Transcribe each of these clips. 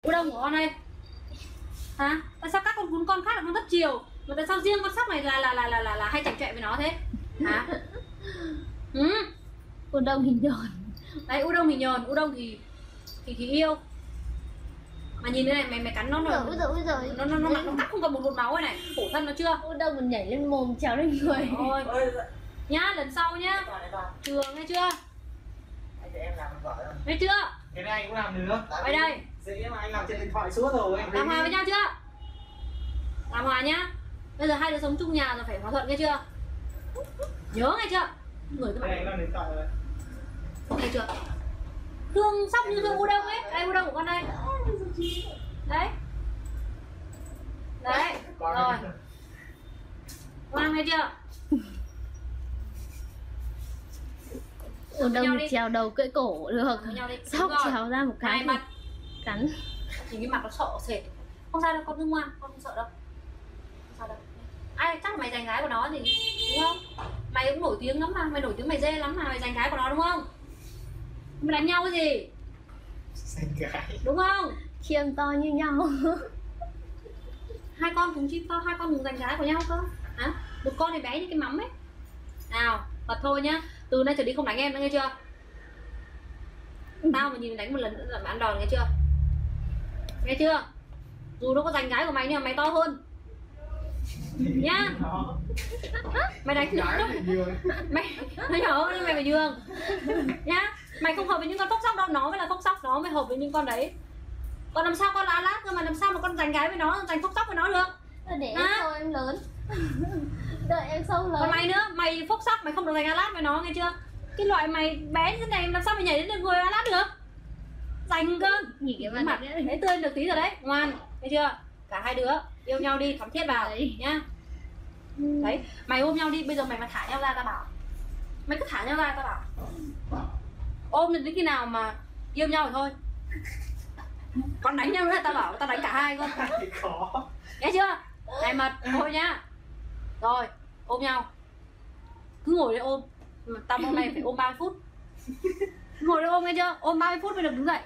U đông của con đây. Hả? Tại sao các con cún con khác là con rất chiều, mà tại sao riêng con sóc này là hay chảnh chọe với nó thế? Hả? U đông hình nhòn. Đấy, u đông hình nhòn, u đông thì yêu. Mà nhìn đây này, mày cắn nó rồi. Nó cắt không còn một máu này, khổ thân nó chưa? U đông còn nhảy lên mồm trèo lên người. Ôi. Nhá, lần sau nhá. Trường nghe chưa? Em làm vợ rồi. Nghe chưa? Cái này anh cũng làm được. Ở đây. Dễ mà anh làm trên điện thoại suốt rồi. Làm hòa với nhau chưa? Làm hòa nhá. Bây giờ hai đứa sống chung nhà rồi phải hòa thuận nghe chưa? Nhớ nghe chưa? Người cái này làm điện thoại rồi. Nghe chưa? Thương sóc như thương u đông ấy. Đây u đông của con đây. Đấy. Đấy. Rồi. Ngoan nghe chưa? U đông trèo đầu cưỡi cổ được. Sóc trèo ra một cái mặt cắn. thì cái mặt nó sợ sệt. Không sao đâu, con cứ ngoan, con không sợ đâu. Không sao đâu. Ai chắc mày giành gái của nó thì đúng không? Mày cũng nổi tiếng lắm mà, mày nổi tiếng mày dê lắm mà, mày giành gái của nó đúng không? Mày đánh nhau cái gì? Giành gái. Đúng không? Khiêm to như nhau. Hai con cùng chim to, hai con cùng giành gái của nhau cơ. Hả? Một con thì bé như cái mắm ấy. Nào, bật thôi nhá. Từ nay trở đi không đánh em nữa nghe chưa? Tao mà nhìn đánh một lần nữa là mày ăn đòn nghe chưa? Nghe chưa? Dù nó có giành gái của mày nhưng mà mày to hơn. Nhá. Mày đánh gái mày nó nhỏ nhưng mày phải nhường. Nhá. Mày không hợp với những con phốc sóc đâu, nó mới là phốc sóc, nó mới hợp với những con đấy. Còn làm sao con là lát cơ mà làm sao mà con giành gái với nó, giành phốc sóc với nó được? Để em sau em lớn. Đợi em sau lớn. Còn mày nữa, mày phốc sóc mày không được giành lát với nó nghe chưa? Cái loại mày bé như thế này làm sao mày nhảy đến được người lát được? Giành cơ. Nhìn cái mặt đấy tươi được tí rồi đấy, ngoan, thấy chưa? Cả hai đứa yêu nhau đi, thắm thiết vào đấy. Nhá. Đấy, mày ôm nhau đi, bây giờ mày mà thả nhau ra tao bảo. Mày cứ thả nhau ra tao bảo. Ôm đến khi nào mà yêu nhau rồi thôi. Còn đánh nhau nữa tao bảo tao đánh cả hai cơ. Khó. Nghe chưa? Này mật, thôi nhá. Rồi, ôm nhau. Cứ ngồi đây ôm. Tao hôm nay phải ôm 30 phút. Ngồi đây ôm nghe chưa? Ôm 30 phút mới được đứng dậy.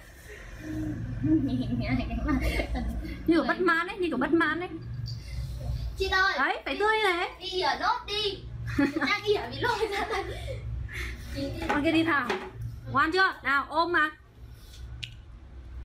Như kiểu bất mãn ấy, như kiểu bất mãn ấy. Chị ơi. Đấy, phải tươi như thế. Đi ở nốt đi. Đang ỉa bị lôi ra đây. Con kia đi thẳng. Ngoan chưa? Nào, ôm mà.